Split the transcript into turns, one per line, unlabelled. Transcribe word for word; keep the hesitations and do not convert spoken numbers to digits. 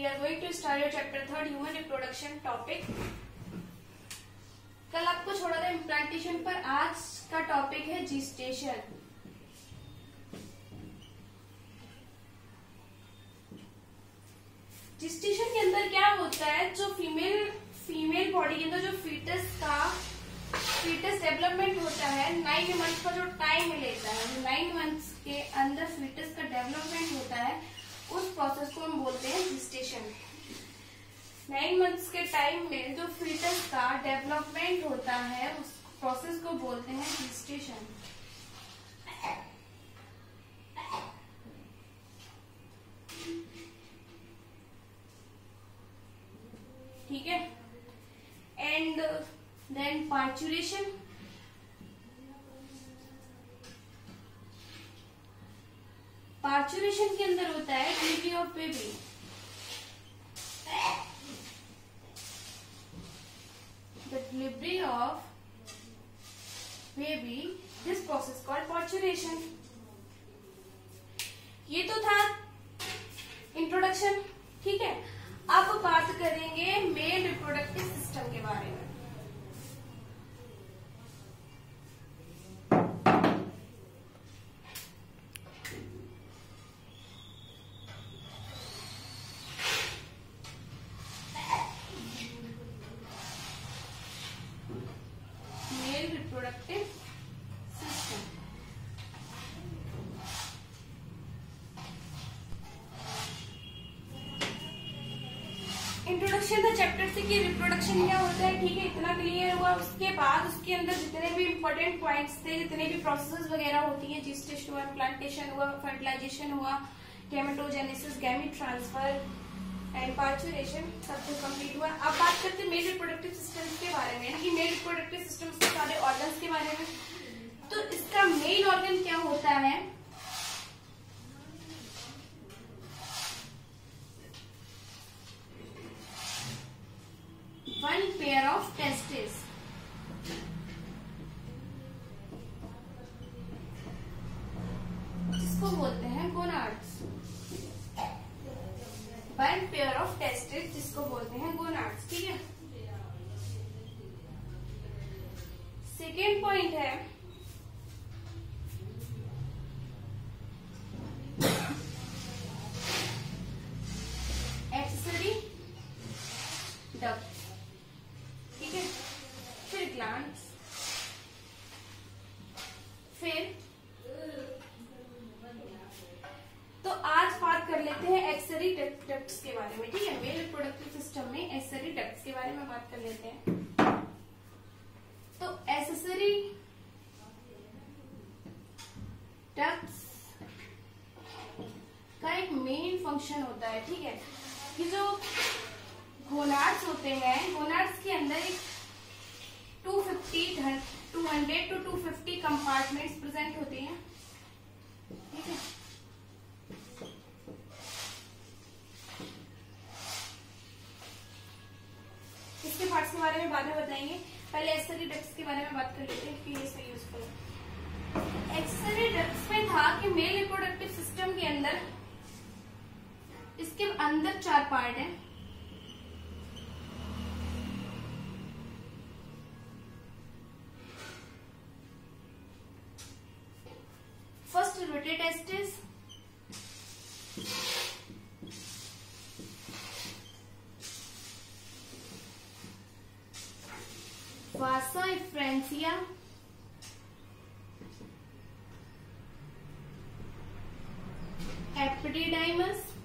we are going to start your chapter third, human reproduction topic. कल आपको छोड़ा था इम्प्लांटेशन पर, आज का टॉपिक है जिस्टेशन. जिस्टेशन के अंदर क्या होता है, जो फीमेल फीमेल बॉडी के अंदर जो फीटस का फीटस डेवलपमेंट होता है, नाइन मंथ्स का जो टाइम लेता है, नाइन मंथ्स के अंदर फीटस का डेवलपमेंट होता है, उस प्रोसेस को हम बोलते हैं जिस्टेशन. नाइन मंथ्स के टाइम में जो फीटस का डेवलपमेंट होता है, उस प्रोसेस को बोलते हैं जिस्टेशन. ठीक है. And then parturition. पार्चुरेशन के अंदर होता है delivery of baby. The delivery of baby, this process called parturition. ये तो था इंट्रोडक्शन. ठीक है. अब बात करेंगे मेल रिप्रोडक्टिव सिस्टम के बारे में. Reproductive system. इंट्रोडक्शन था चैप्टर से कि रिप्रोडक्शन क्या होता है. ठीक है, इतना क्लियर हुआ. उसके बाद उसके अंदर जितने भी इंपॉर्टेंट पॉइंट्स थे, जितने भी प्रोसेसेस वगैरह होती हैं, जिस्टेशन हुआ, प्लांटेशन हुआ, फर्टिलाइजेशन हुआ, gametogenesis, gamete transfer and parturition, सब कुछ कंप्लीट हुआ. अब बात करते हैं मेल रिप्रोडक्टिव सिस्टम के बारे में, यानी कि मेल रिप्रोडक्टिव सिस्टम के सारे ऑर्गन्स के बारे में. तो इसका मेन ऑर्गन क्या होता है? One pair of testis. जिसको बोलते हैं gonads. One pair of testis जिसको बोलते हैं गोनाड्स. ठीक है. सेकेंड पॉइंट है एक्सेसरी डक्ट. ठीक है. फिर ग्लैंड्स. फिर तो आज बात कर लेते हैं एक्सेसरी डक्ट्स के बारे में. ठीक है. मेल रिप्रोडक्टिव सिस्टम में एक्सेसरी डक्ट्स के बारे में बात कर लेते हैं. तो एक्सेसरी डक्ट्स का एक मेन फंक्शन होता है. ठीक है. कि जो गोनाड्स होते हैं, गोनाड्स के अंदर एक two fifty two hundred two two fifty compartments present होते हैं. ठीक है. इसके पार्ट्स के बारे में बाद में बताएंगे. पहले एक्सेसरी डक्ट्स के बारे में बात कर लेते हैं कि ये इसमें यूजफुल है. एक्सेसरी डक्ट्स में था कि मेल रिप्रोडक्टिव सिस्टम के अंदर, इसके अंदर चार पार्ट हैं. First rete testis, vasa efferentia, epididymis,